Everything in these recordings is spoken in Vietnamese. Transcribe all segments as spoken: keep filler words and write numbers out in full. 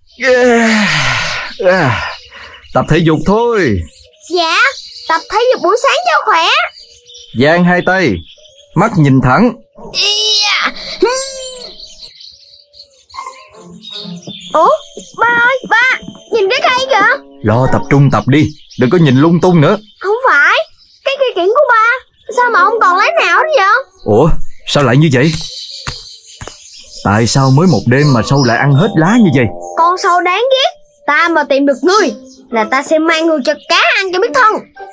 À, tập thể dục thôi. Dạ, tập thể dục buổi sáng cho khỏe. Dang hai tay, mắt nhìn thẳng. Ủa, ba ơi, ba, nhìn cái cây kìa. Lo tập trung tập đi, đừng có nhìn lung tung nữa. Không phải, cái cây kiển của ba, sao mà không còn lá nào hết vậy? Ủa, sao lại như vậy? Tại sao mới một đêm mà sâu lại ăn hết lá như vậy? Con sâu đáng ghét. Ta mà tìm được ngươi là ta sẽ mang ngươi cho cá ăn cho biết thân.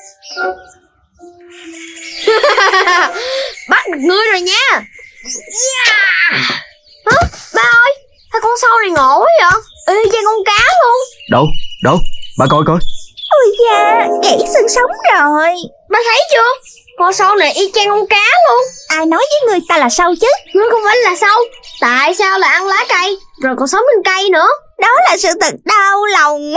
Bắt được ngươi rồi nha. Yeah. Hả? Ba ơi, sao con sâu này ngộ quá vậy? Y chang con cá luôn. Đâu, đâu, bà coi coi. Ôi da, gãy xương sống rồi. Ba thấy chưa? Con sâu này y chang con cá luôn. Ai nói với người ta là sâu chứ? Ngươi không phải là sâu. Tại sao lại ăn lá cây rồi còn sống trên cây nữa? Đó là sự thật đau lòng.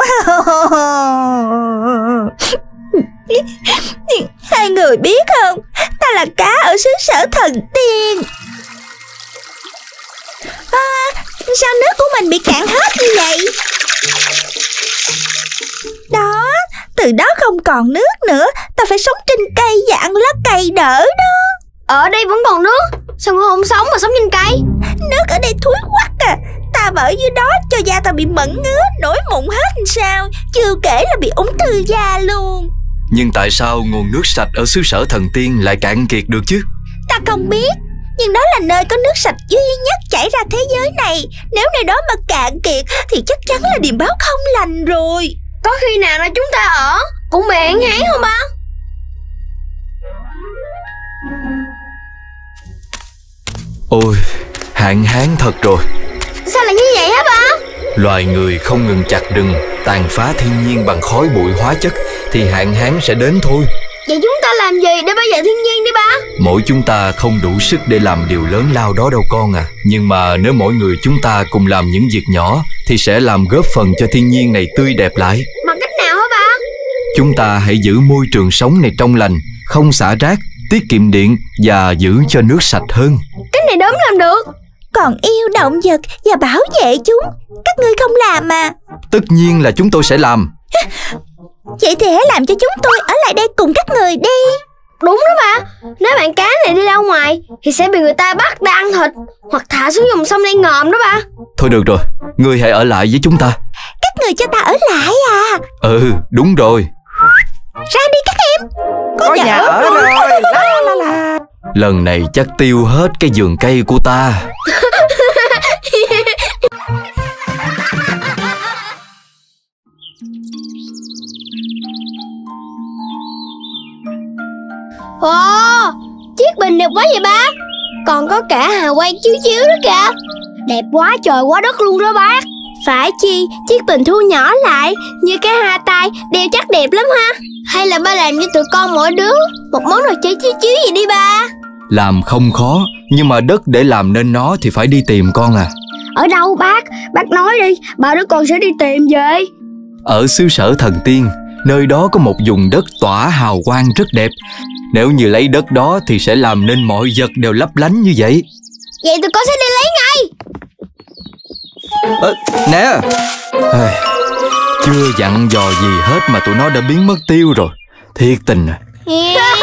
Hai người biết không, ta là cá ở xứ sở thần tiên. À, sao nước của mình bị cạn hết như vậy? Đó, từ đó không còn nước nữa. Ta phải sống trên cây và ăn lá cây đỡ đó. Ở đây vẫn còn nước, sao ngươi không sống mà sống trên cây? Nước ở đây thúi quắc à. Ta mà ở dưới đó cho da ta bị mẩn ngứa, nổi mụn hết sao. Chưa kể là bị ung thư da luôn. Nhưng tại sao nguồn nước sạch ở xứ sở thần tiên lại cạn kiệt được chứ? Ta không biết, nhưng đó là nơi có nước sạch duy nhất chảy ra thế giới này. Nếu nơi đó mà cạn kiệt thì chắc chắn là điềm báo không lành rồi. Có khi nào là chúng ta ở cũng bị hạn hán không ba? Ôi, hạn hán thật rồi. Sao lại như vậy hả ba? Loài người không ngừng chặt rừng, tàn phá thiên nhiên bằng khói bụi hóa chất thì hạn hán sẽ đến thôi. Vậy chúng ta làm gì để bảo vệ thiên nhiên đi ba? Mỗi chúng ta không đủ sức để làm điều lớn lao đó đâu con à. Nhưng mà nếu mỗi người chúng ta cùng làm những việc nhỏ thì sẽ làm góp phần cho thiên nhiên này tươi đẹp lại. Bằng cách nào hả ba? Chúng ta hãy giữ môi trường sống này trong lành, không xả rác, tiết kiệm điện và giữ cho nước sạch hơn. Cái này đốm làm được. Còn yêu động vật và bảo vệ chúng, các ngươi không làm mà. Tất nhiên là chúng tôi sẽ làm. Vậy thì hãy làm cho chúng tôi ở lại đây cùng các người đi. Đúng đó ba. Nếu bạn cá này đi ra ngoài thì sẽ bị người ta bắt để ăn thịt hoặc thả xuống dòng sông đen ngòm đó ba. Thôi được rồi, ngươi hãy ở lại với chúng ta. Các người cho ta ở lại à? Ừ, đúng rồi. Ra đi các em. Có, Có nhà, nhà ở rồi, rồi. La, la, la. Lần này chắc tiêu hết cái vườn cây của ta. Ồ, chiếc bình đẹp quá vậy ba. Còn có cả hào quang chiếu chiếu đó kìa. Đẹp quá trời quá đất luôn đó bác. Phải chi chiếc bình thu nhỏ lại như cái hai tay đeo chắc đẹp lắm ha. Hay là ba làm cho tụi con mỗi đứa một món đồ chơi chiếu chiếu gì đi ba. Làm không khó, nhưng mà đất để làm nên nó thì phải đi tìm con à. Ở đâu bác? Bác nói đi, ba đứa con sẽ đi tìm về. Ở xứ sở thần tiên, nơi đó có một vùng đất tỏa hào quang rất đẹp. Nếu như lấy đất đó thì sẽ làm nên mọi vật đều lấp lánh như vậy. Vậy tụi con sẽ đi lấy ngay. À, nè, à, chưa dặn dò gì hết mà tụi nó đã biến mất tiêu rồi. Thiệt tình à. Yeah.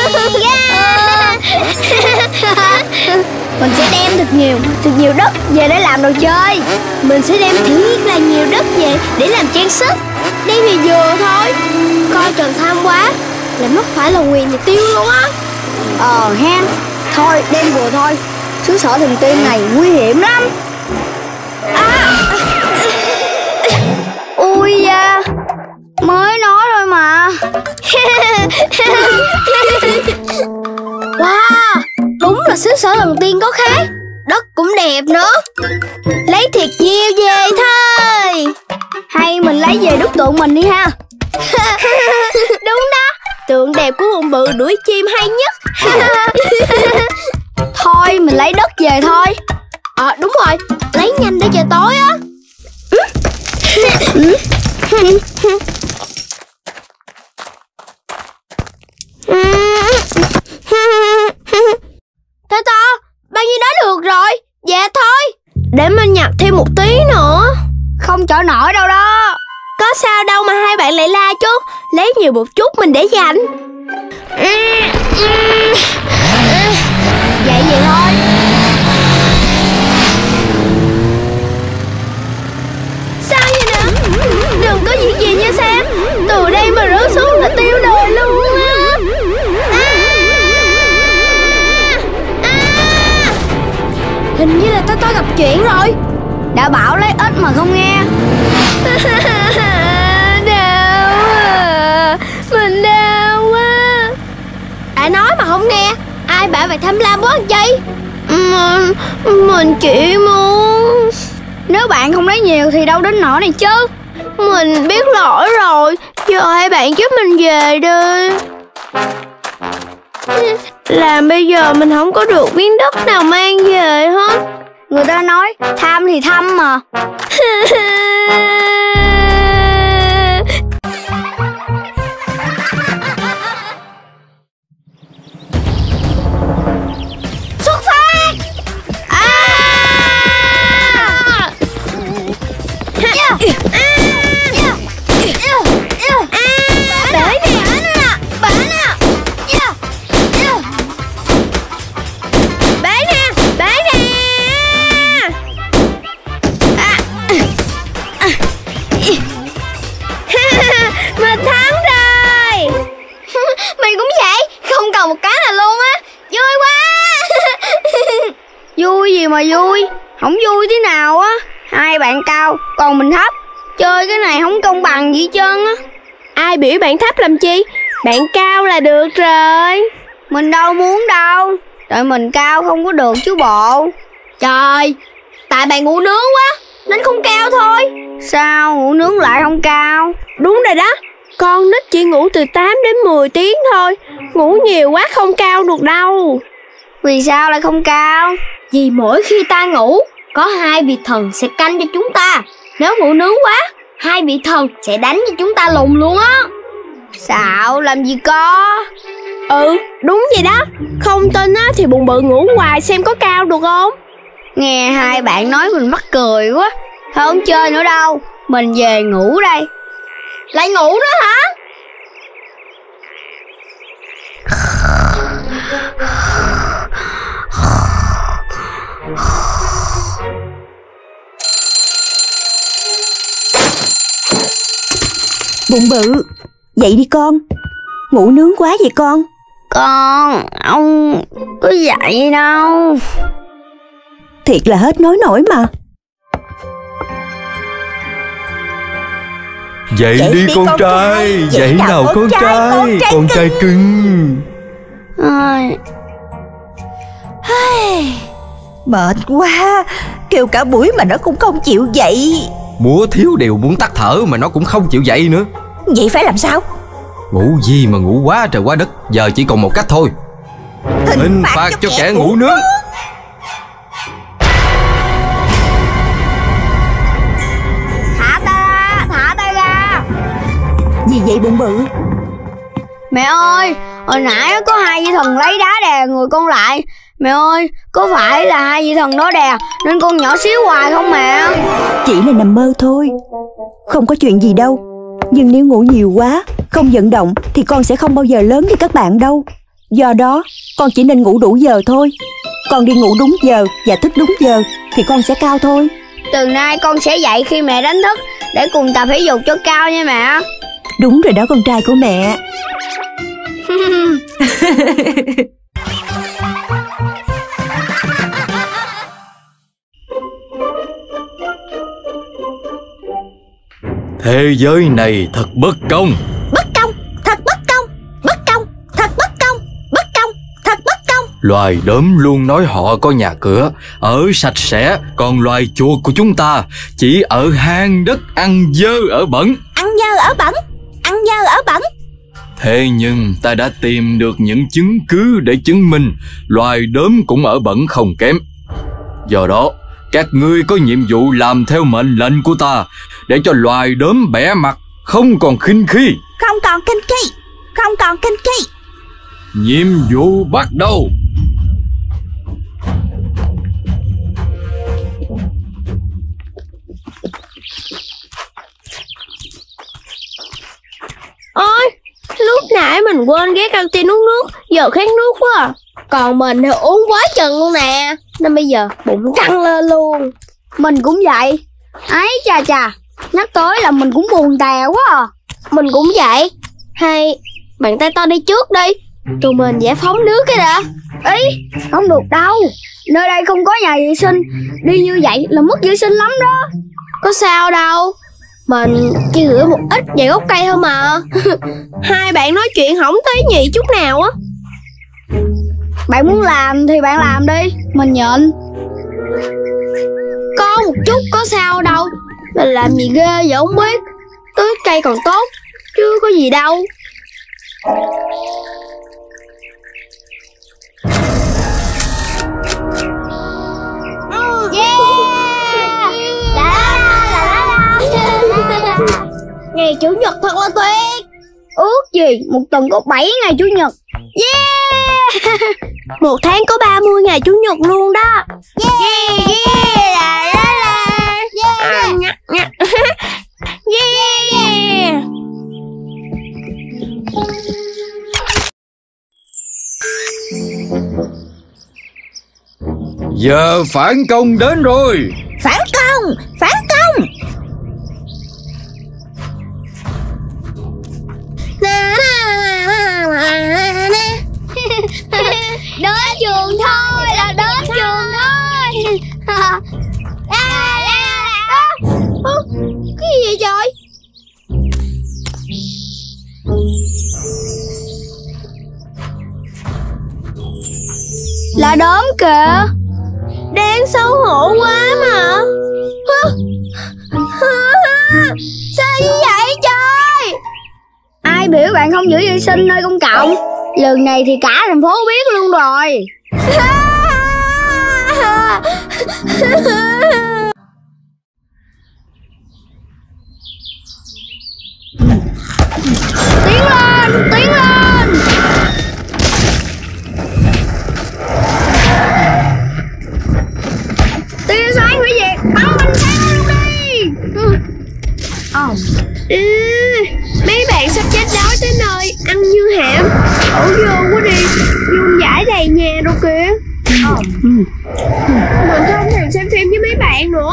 Mình sẽ đem thật nhiều, thật nhiều đất về để làm đồ chơi. Mình sẽ đem thiệt là nhiều đất về để làm trang sức. Đem thì vừa thôi. Coi chừng tham quá là mất phải là quyền thì tiêu luôn á. Ờ ha. Thôi đem vừa thôi. Xứ sở thần tiên này nguy hiểm lắm. À. Ui da. Mới nói rồi mà. Wow, đúng là xứ sở thần tiên có khác. Đất cũng đẹp nữa. Lấy thiệt nhiều về thôi. Hay mình lấy về đúc tượng mình đi ha. Đúng đó, tượng đẹp của con bự đuổi chim hay nhất. Thôi mình lấy đất về thôi. À đúng rồi, lấy nhanh để trời tối á. To to, bao nhiêu đó được rồi. Dạ thôi, để mình nhặt thêm một tí nữa. Không không chở nổi đâu đó. Có sao đâu mà hai bạn lại la chứ. Lấy nhiều một chút mình để dành. Vậy vậy thôi. Sao vậy nè? Đừng có việc gì nha Sam. Từ đây mà rớt xuống là tiêu đời luôn á. À! À! Hình như là tôi tôi gặp chuyện rồi. Đã bảo lấy ít mà không nghe. Đau à. Mình đau quá. Đã nói mà không nghe. Ai bảo vậy tham lam quá anh chi? Mình, mình chỉ muốn. Nếu bạn không lấy nhiều thì đâu đến nỗi này chứ. Mình biết lỗi rồi. Giờ hai bạn giúp mình về đi. Làm bây giờ mình không có được miếng đất nào mang về hết. Người ta nói tham thì thăm mà. Xuất phát. À! À! À! Bể nè, bể nè, bể nè, bể nè. À. À. Mình thắng rồi. Mình cũng vậy, không còn một cái nào luôn á. Vui quá. Vui gì mà vui, không vui thế nào á. Hai bạn cao, còn mình thấp. Chơi cái này không công bằng gì hết trơn á. Ai biểu bạn thấp làm chi? Bạn cao là được rồi. Mình đâu muốn đâu. Tại mình cao không có được chứ bộ. Trời, tại bạn ngủ nướng quá nên không cao thôi. Sao ngủ nướng lại không cao? Đúng rồi đó. Con nít chỉ ngủ từ tám đến mười tiếng thôi. Ngủ nhiều quá không cao được đâu. Vì sao lại không cao? Vì mỗi khi ta ngủ, có hai vị thần sẽ canh cho chúng ta. Nếu ngủ nướng quá, hai vị thần sẽ đánh cho chúng ta lùn luôn á. Xạo làm gì có. Ừ, đúng vậy đó. Không tin á thì bụng bự ngủ hoài xem có cao được không. Nghe hai bạn nói mình mắc cười quá. Thôi không chơi nữa đâu. Mình về ngủ đây. Lại ngủ nữa hả? Bụng bự, dậy đi con. Ngủ nướng quá vậy con. Con, ông có dậy đâu. Thiệt là hết nói nổi mà. Dậy, dậy đi, đi con, con trai, trai. Dậy, dậy nào con, con trai, trai Con trai, con trai cưng. Ai... Mệt quá. Kêu cả buổi mà nó cũng không chịu dậy. Múa thiếu điều muốn tắt thở mà nó cũng không chịu dậy nữa. Vậy phải làm sao? Ngủ gì mà ngủ quá trời quá đất. Giờ chỉ còn một cách thôi. Hình, Hình phạt, phạt cho kẻ ngủ nướng. Thả ta ra, thả ta ra. Gì vậy bụng bự? Mẹ ơi, hồi nãy có hai vị thần lấy đá đè người con lại. Mẹ ơi, có phải là hai vị thần đó đè nên con nhỏ xíu hoài không mẹ? Chỉ là nằm mơ thôi. Không có chuyện gì đâu. Nhưng nếu ngủ nhiều quá, không vận động thì con sẽ không bao giờ lớn như các bạn đâu. Do đó, con chỉ nên ngủ đủ giờ thôi. Con đi ngủ đúng giờ và thức đúng giờ thì con sẽ cao thôi. Từ nay con sẽ dậy khi mẹ đánh thức để cùng tập thể dục cho cao nha mẹ. Đúng rồi đó con trai của mẹ. Thế giới này thật bất công. Bất công, thật bất công. Bất công, thật bất công. Bất công, thật bất công. Loài đốm luôn nói họ có nhà cửa, ở sạch sẽ. Còn loài chuột của chúng ta chỉ ở hang đất, ăn dơ ở bẩn. Ăn dơ ở bẩn, ăn dơ ở bẩn. Thế nhưng ta đã tìm được những chứng cứ để chứng minh loài đốm cũng ở bẩn không kém. Do đó, các ngươi có nhiệm vụ làm theo mệnh lệnh của ta để cho loài đốm bẻ mặt, không còn khinh khi. Không còn khinh khi, không còn khinh khi. Nhiệm vụ bắt đầu. nãy mình quên ghé căng tin uống nước, giờ khát nước quá à. Còn mình thì uống quá chừng luôn nè, nên bây giờ bụng căng lên luôn. Mình cũng vậy. Ấy chà chà, nhắc tới là mình cũng buồn tè quá à. Mình cũng vậy. Hay bạn tay to đi trước đi, tụi mình giải phóng nước cái đã. Ý, không được đâu, nơi đây không có nhà vệ sinh, đi như vậy là mất vệ sinh lắm đó. Có sao đâu, mình chỉ rửa một ít vài gốc cây thôi mà. Hai bạn nói chuyện không thấy nhị chút nào á. Bạn muốn làm thì bạn làm đi, mình nhịn. Có một chút có sao đâu, mình làm gì ghê vậy không biết. Tưới cây còn tốt, chứ có gì đâu. Ngày Chủ nhật thật là tuyệt. Ước gì một tuần có bảy ngày Chủ nhật. Yeah. Một tháng có ba mươi ngày Chủ nhật luôn đó. Yeah. Yeah. Yeah. Yeah. Yeah. Yeah. Giờ phản công đến rồi. Phản công, phản công. Đến trường thôi là đến trường thôi. Cái gì vậy trời? Là đốm kìa. Đáng xấu hổ quá mà. Sao như vậy trời? Ai biểu bạn không giữ vệ sinh nơi công cộng? Lần này thì cả thành phố biết luôn rồi. Tiến lên, tiến lên. Tia sáng hủy diệt, bắn mình sang luôn đi. Oh. Ừ, mấy bạn sắp chết đói tới nơi, ăn như hẻm. Đổ vô quá đi, vuông vãi đầy nhà đâu kìa. Oh. Ừ. Mình không thèm xem phim với mấy bạn nữa.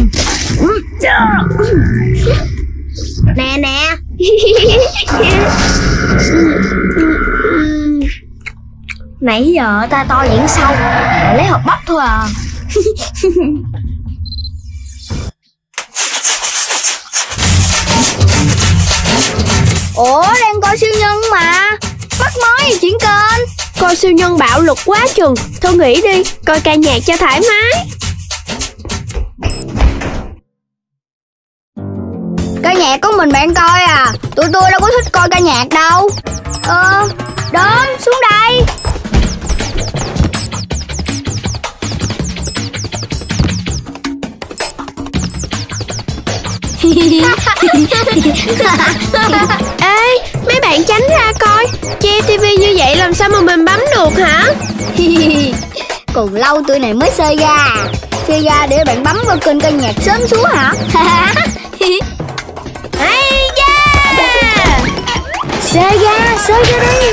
Nè nè. Nãy giờ ta to diễn sâu, lại lấy hộp bắp thôi à. Ủa, đang coi siêu nhân mà, mắc mớ gì chuyển kênh. Coi siêu nhân bạo lực quá chừng, thôi nghỉ đi, coi ca nhạc cho thoải mái. Ca nhạc có mình bạn coi à, tụi tôi đâu có thích coi ca nhạc đâu. Ờ, đến xuống đây. Ê, mấy bạn tránh ra coi, che tivi như vậy làm sao mà mình bấm được hả? Còn lâu tụi này mới xơi ra. Xơi ra để bạn bấm vào kênh ca nhạc sớm xuống hả? Hay da! Xơi ra, xơi ra đi.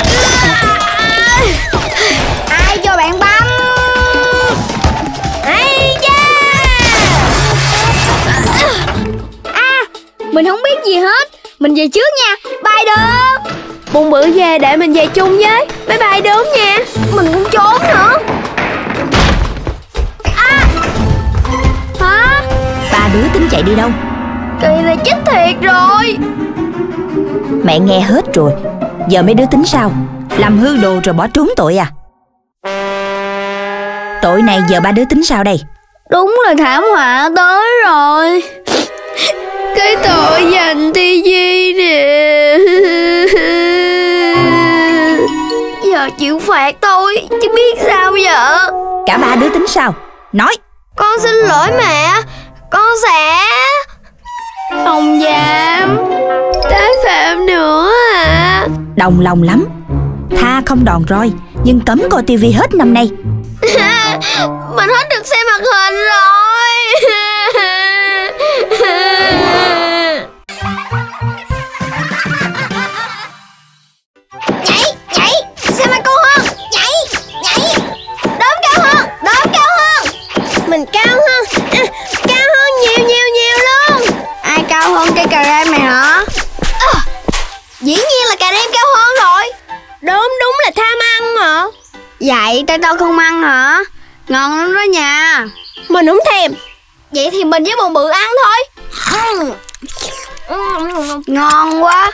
Ai cho bạn bấm? Hay da! À, mình không biết gì hết. Mình về trước nha, bye đốm. Bụng bự về để mình về chung với. Bye bye đốm nha. Mình cũng trốn nữa. À. Hả? Ba đứa tính chạy đi đâu? Kỳ này chết thiệt rồi. Mẹ nghe hết rồi. Giờ mấy đứa tính sao? Làm hư đồ rồi bỏ trốn tội à? Tội này giờ ba đứa tính sao đây? Đúng là thảm họa tới rồi. Cái tội dành tivi nè. Giờ chịu phạt thôi, chứ biết sao giờ. Cả ba đứa tính sao? Nói. Con xin lỗi mẹ. Con sẽ không dám tái phạm nữa à. Đồng lòng lắm. Tha không đòn roi, nhưng cấm coi tivi hết năm nay. Mình hết được xem hoạt hình rồi. Vậy tay to không ăn hả? Ngon lắm đó nha. Mình không thèm. Vậy thì mình với bồn bự ăn thôi. Ngon quá.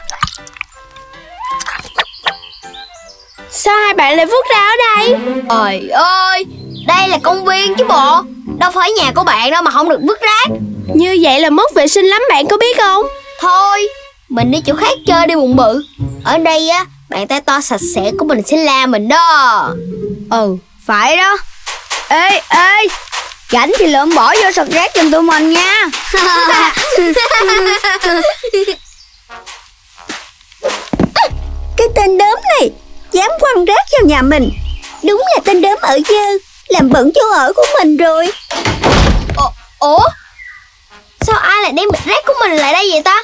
Sao hai bạn lại vứt ra ở đây? Trời ơi, đây là công viên chứ bộ. Đâu phải nhà của bạn đâu mà không được vứt rác. Như vậy là mất vệ sinh lắm, bạn có biết không? Thôi, mình đi chỗ khác chơi đi bụng bự. Ở đây á, bạn tay to sạch sẽ của mình sẽ la mình đó. Ừ, phải đó. Ê, ê, rảnh thì lượm bỏ vô sọt rác giùm tụi mình nha. Cái tên đốm này dám quăng rác vào nhà mình. Đúng là tên đốm ở dơ, làm bẩn chỗ ở của mình rồi. Ủa, Ủa? Sao ai lại đem bịch rác của mình lại đây vậy ta?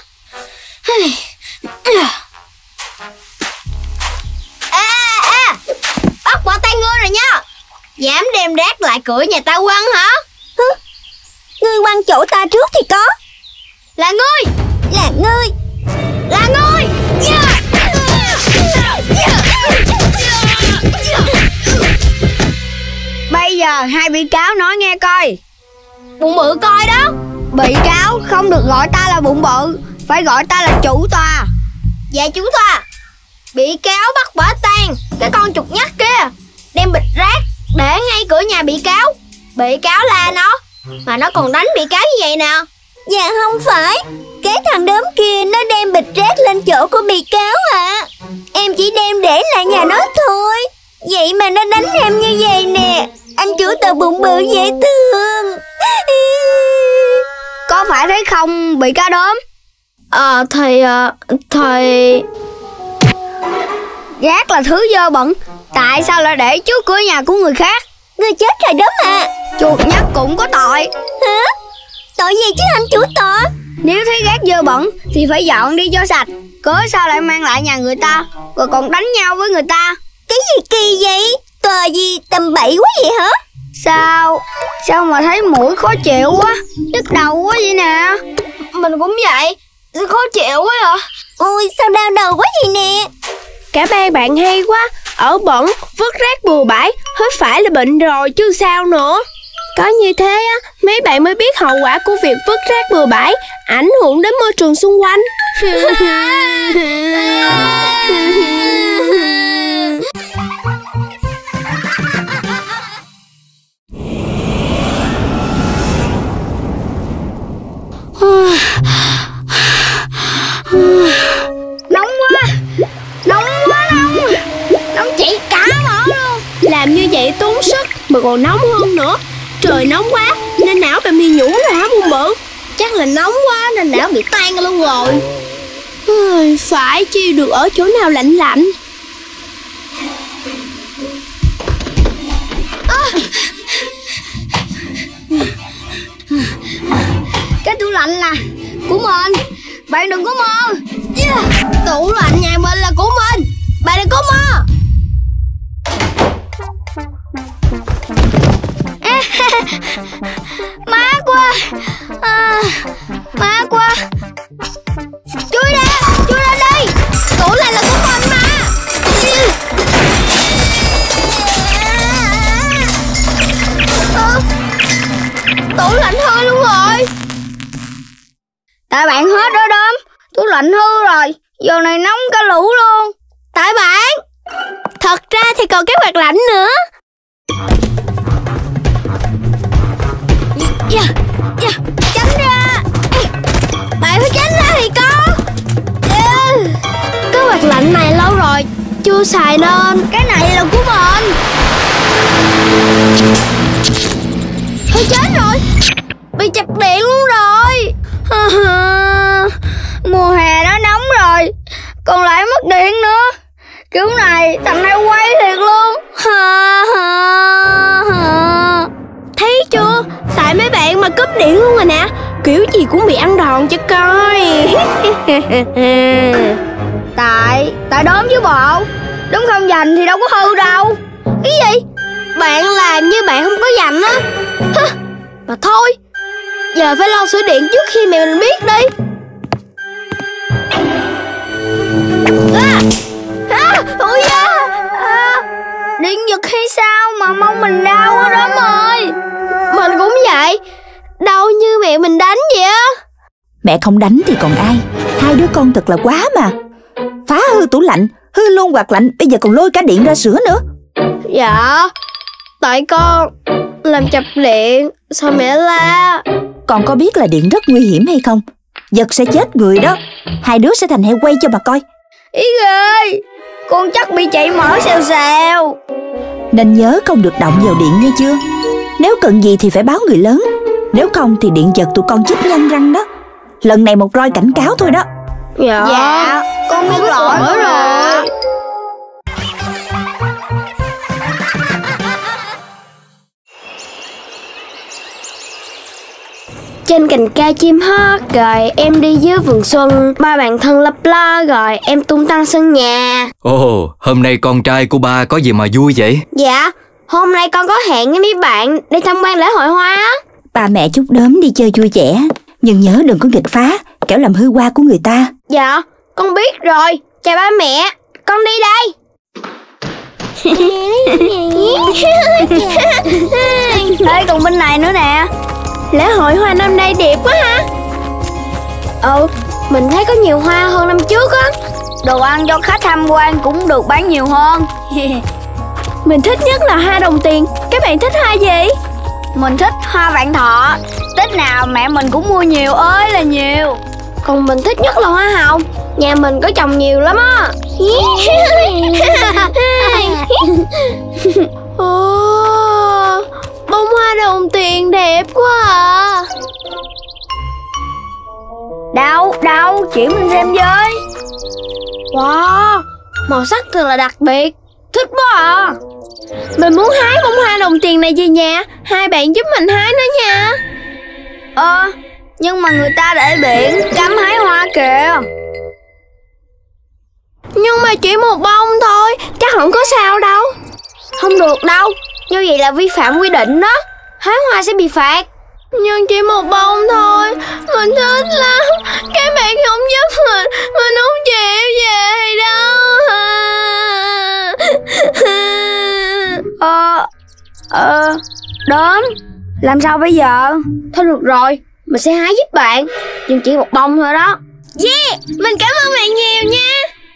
Ê, ê, bắt bỏ tay ngươi rồi nha. Dám đem rác lại cửa nhà ta quăng hả? Hứ? Ngươi quăng chỗ ta trước thì có. Là ngươi. Là ngươi. Là ngươi. Yeah. Bây giờ hai bị cáo nói nghe coi. Bụng bự coi đó. Bị cáo không được gọi ta là bụng bự, phải gọi ta là chủ tòa. Dạ chủ tòa. Bị cáo bắt quả tang cái con chuột nhắt kia đem bịch rác để ngay cửa nhà bị cáo. Bị cáo la nó mà nó còn đánh bị cáo như vậy nè. Dạ không phải, cái thằng đốm kia nó đem bịch rác lên chỗ của bị cáo à. Em chỉ đem để lại nhà nó thôi. Vậy mà nó đánh em như vậy nè. Anh chủ tòa bụng bự dễ thương. Có phải thế không bị cáo đốm? Ờ thì Thì rác là thứ dơ bẩn, tại sao lại để trước cửa nhà của người khác? Ngươi chết rồi đốm à. Chuột nhắt cũng có tội. Hả? Tội gì chứ anh chủ tòa? Nếu thấy rác dơ bẩn thì phải dọn đi cho sạch, cớ sao lại mang lại nhà người ta rồi còn đánh nhau với người ta? Cái gì kỳ vậy? Tòa gì tầm bậy quá vậy hả? Sao? Sao mà thấy mũi khó chịu quá, nhức đầu quá vậy nè? Mình cũng vậy, sao khó chịu quá à? Ôi sao đau đầu quá vậy nè? Cả ba bạn hay quá, ở bẩn, vứt rác bừa bãi, hết phải là bệnh rồi chứ sao nữa. Có như thế á, mấy bạn mới biết hậu quả của việc vứt rác bừa bãi ảnh hưởng đến môi trường xung quanh. Nóng quá, nóng quá nóng, nóng chỉ cả mỏ luôn. Làm như vậy tốn sức mà còn nóng hơn nữa. Trời nóng quá nên não bạn bị nhũn rồi hả bụng bự? Chắc là nóng quá nên não bị tan luôn rồi. Phải chi được ở chỗ nào lạnh lạnh. À. Cái tủ lạnh là của mình, bạn đừng có mơ. Yeah. Tủ lạnh nhà mình là của mình, bạn đừng có mơ. À, má quá, à, má quá. Chui ra, chui ra đây. Tủ lạnh là của mình mà. À, tủ lạnh hư luôn rồi. Tại bạn hết đó đốm, tủ lạnh hư rồi, giờ này nóng cả lũ luôn. Tại bạn. Thật ra thì còn cái quạt lạnh nữa. Yeah, yeah, tránh ra. Bạn phải tránh ra thì có. Yeah. Cái quạt lạnh này lâu rồi chưa xài nên cái này là của mình. Thôi chết rồi, bị chập điện luôn rồi. Mùa hè nó nóng rồi, còn lại mất điện nữa. Kiểu này thằng này quay thiệt luôn. Thấy chưa, tại mấy bạn mà cúp điện luôn rồi nè. Kiểu gì cũng bị ăn đòn cho coi. Tại, tại đốm chứ bộ. Đúng không dành thì đâu có hư đâu. Cái gì? Bạn làm như bạn không có dành á. Mà thôi, giờ phải lo sửa điện trước khi mẹ mình biết đi. À, à, ôi da, à, điện giật hay sao mẹ mình đánh vậy á? Mẹ không đánh thì còn ai. Hai đứa con thật là quá mà. Phá hư tủ lạnh, hư luôn quạt lạnh, bây giờ còn lôi cả điện ra sửa nữa. Dạ, tại con làm chập điện, sao mẹ la? Con có biết là điện rất nguy hiểm hay không? Giật sẽ chết người đó. Hai đứa sẽ thành heo quay cho bà coi. Ý ơi, con chắc bị chạy mỡ xèo xèo. Nên nhớ không được động vào điện nghe chưa. Nếu cần gì thì phải báo người lớn. Nếu không thì điện giật tụi con chích nhăn răng đó. Lần này một roi cảnh cáo thôi đó. Dạ, dạ con biết lỗi rồi, rồi. Trên cành cây chim hót, rồi em đi dưới vườn xuân. Ba bạn thân lấp lo, rồi em tung tăng sân nhà. Ồ, oh, hôm nay con trai của ba có gì mà vui vậy? Dạ, hôm nay con có hẹn với mấy bạn đi tham quan lễ hội hoa á. Ba mẹ chúc đốm đi chơi vui vẻ, nhưng nhớ đừng có nghịch phá, kẻo làm hư hoa của người ta. Dạ, con biết rồi. Chào ba mẹ, con đi đây. Ê, còn bên này nữa nè. Lễ hội hoa năm nay đẹp quá ha. Ừ, mình thấy có nhiều hoa hơn năm trước á. Đồ ăn cho khách tham quan cũng được bán nhiều hơn. Mình thích nhất là hoa đồng tiền. Các bạn thích hoa gì? Mình thích hoa vạn thọ. Tết nào mẹ mình cũng mua nhiều ơi là nhiều. Còn mình thích nhất là hoa hồng. Nhà mình có trồng nhiều lắm á. Ồ, bông hoa đồng tiền đẹp quá à. Đâu, đâu, chỉ mình xem với. Wow, màu sắc thật là đặc biệt. Thích quá à. Mình muốn hái bông hoa đồng tiền này về nhà. Hai bạn giúp mình hái nó nha. Ờ, nhưng mà người ta để biển cấm hái hoa kìa. Nhưng mà chỉ một bông thôi, chắc không có sao đâu. Không được đâu, như vậy là vi phạm quy định đó. Hái hoa sẽ bị phạt. Nhưng chỉ một bông thôi, mình thích lắm. Các bạn không giúp mình, mình không chịu về đâu. Ờ, ờ, đốm, làm sao bây giờ? Thôi được rồi, mình sẽ hái giúp bạn. Nhưng chỉ một bông thôi đó. Yeah, mình cảm ơn bạn nhiều nha.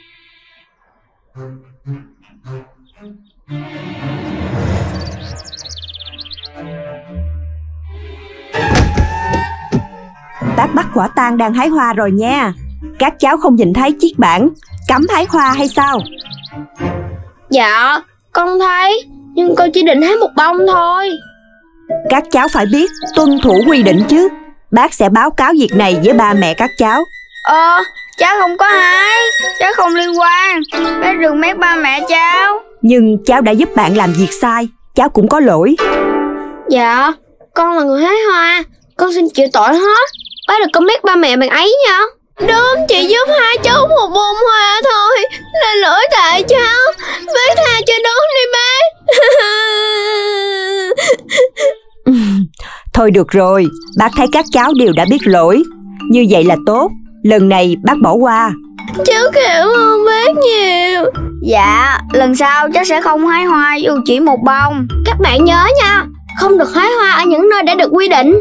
Bác bắt quả tang đang hái hoa rồi nha. Các cháu không nhìn thấy chiếc bảng cấm hái hoa hay sao? Dạ, con thấy, nhưng con chỉ định hái một bông thôi. Các cháu phải biết tuân thủ quy định chứ. Bác sẽ báo cáo việc này với ba mẹ các cháu. Ờ, cháu không có hái, cháu không liên quan. Bác đừng mét ba mẹ cháu. Nhưng cháu đã giúp bạn làm việc sai, cháu cũng có lỗi. Dạ, con là người hái hoa, con xin chịu tội hết. Bác đừng có mét ba mẹ bạn ấy nha. Đúng, chị giúp hai cháu một bông hoa thôi. Là lỗi tại cháu. Bác tha cho đúng đi bác. Thôi được rồi, bác thấy các cháu đều đã biết lỗi. Như vậy là tốt. Lần này bác bỏ qua. Cháu cảm ơn bác nhiều. Dạ, lần sau cháu sẽ không hái hoa dù chỉ một bông. Các bạn nhớ nha, không được hái hoa ở những nơi đã được quy định.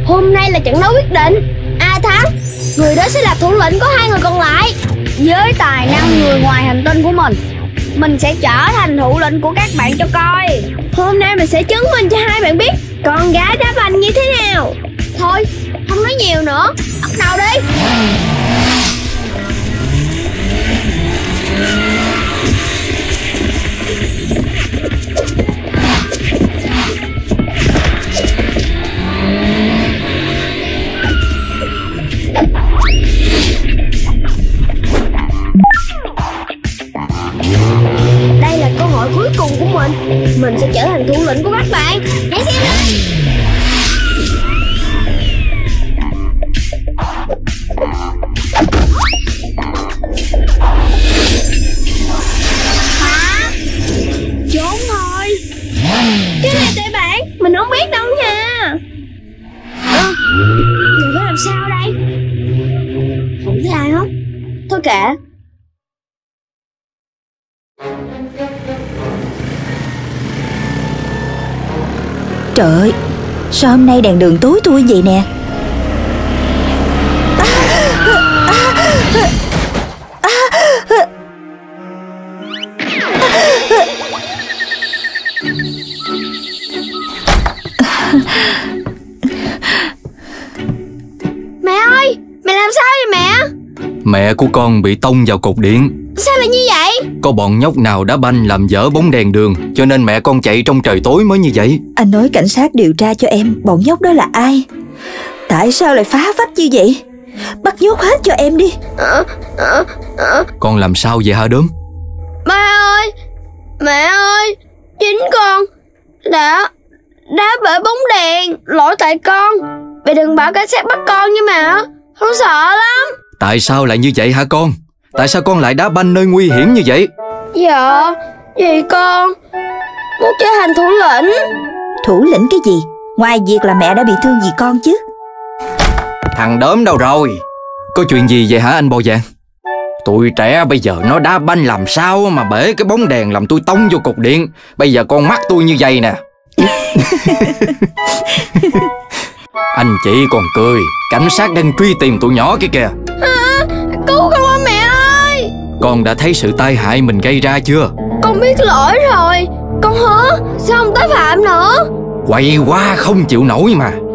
Hôm nay là trận đấu quyết định. Ai thắng, người đó sẽ là thủ lĩnh của hai người còn lại. Với tài năng người ngoài hành tinh của mình, mình sẽ trở thành thủ lĩnh của các bạn cho coi. Hôm nay mình sẽ chứng minh cho hai bạn biết con gái đá banh như thế nào. Thôi, không nói nhiều nữa, bắt đầu đi. Đây là cơ hội cuối cùng của mình. Mình sẽ trở thành thủ lĩnh của các bạn. Hãy xem đây. Hả? Trốn thôi. Cái này tụi bạn, mình không biết đâu nha. À, giờ phải làm sao đây? Không thấy ai hết. Thôi kệ. Trời ơi, sao hôm nay đèn đường tối thui vậy nè? Mẹ ơi, mẹ làm sao vậy mẹ? Mẹ của con bị tông vào cột điện. Sao lại như vậy? Có bọn nhóc nào đá banh làm dở bóng đèn đường, cho nên mẹ con chạy trong trời tối mới như vậy. Anh nói cảnh sát điều tra cho em bọn nhóc đó là ai. Tại sao lại phá vách như vậy? Bắt nhốt hết cho em đi. à, à, à. Con làm sao vậy hả Đốm? Ba ơi, mẹ ơi, chính con đã đá bể bóng đèn. Lỗi tại con. Mẹ đừng bảo cảnh sát bắt con nha mẹ. Con sợ lắm. Tại sao lại như vậy hả con? Tại sao con lại đá banh nơi nguy hiểm như vậy? Dạ, vì con muốn trở thành thủ lĩnh. Thủ lĩnh cái gì? Ngoài việc là mẹ đã bị thương vì con chứ. Thằng Đốm đâu rồi? Có chuyện gì vậy hả anh Bò Vàng? Tụi trẻ bây giờ nó đá banh làm sao mà bể cái bóng đèn làm tôi tông vô cột điện. Bây giờ con mắt tôi như vậy nè. Anh chị còn cười. Cảnh sát đang truy tìm tụi nhỏ kia kìa. À, cứu con ơi mẹ ơi. Con đã thấy sự tai hại mình gây ra chưa? Con biết lỗi rồi. Con hứa sẽ không tái phạm nữa. Quậy quá không chịu nổi mà.